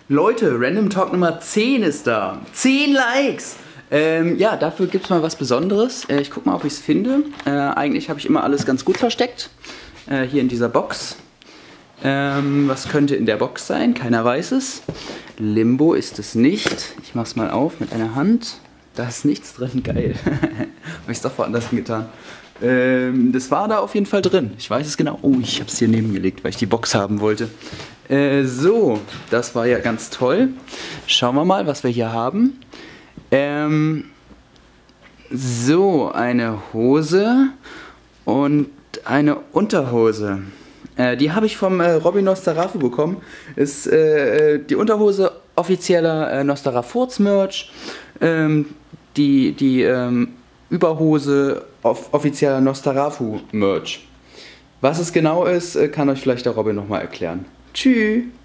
Leute, Random Talk Nummer 10 ist da. 10 Likes! Ja, dafür gibt es mal was Besonderes. Ich guck mal, ob ich es finde. Eigentlich habe ich immer alles ganz gut versteckt. Hier in dieser Box. Was könnte in der Box sein? Keiner weiß es. Limbo ist es nicht. Ich mach's mal auf mit einer Hand. Da ist nichts drin. Geil. Habe ich es doch woanders hingetan. Das war da auf jeden Fall drin. Ich weiß es genau. Oh, ich habe es hier nebengelegt, weil ich die Box haben wollte. So, das war ja ganz toll. Schauen wir mal, was wir hier haben. So, eine Hose und eine Unterhose. Die habe ich vom Robby Nostarafu bekommen. Ist die Unterhose offizieller Nostarafurz-Merch. Die Überhose offizieller Nostarafu-Merch. Was es genau ist, kann euch vielleicht der Robby nochmal erklären. Tschüss!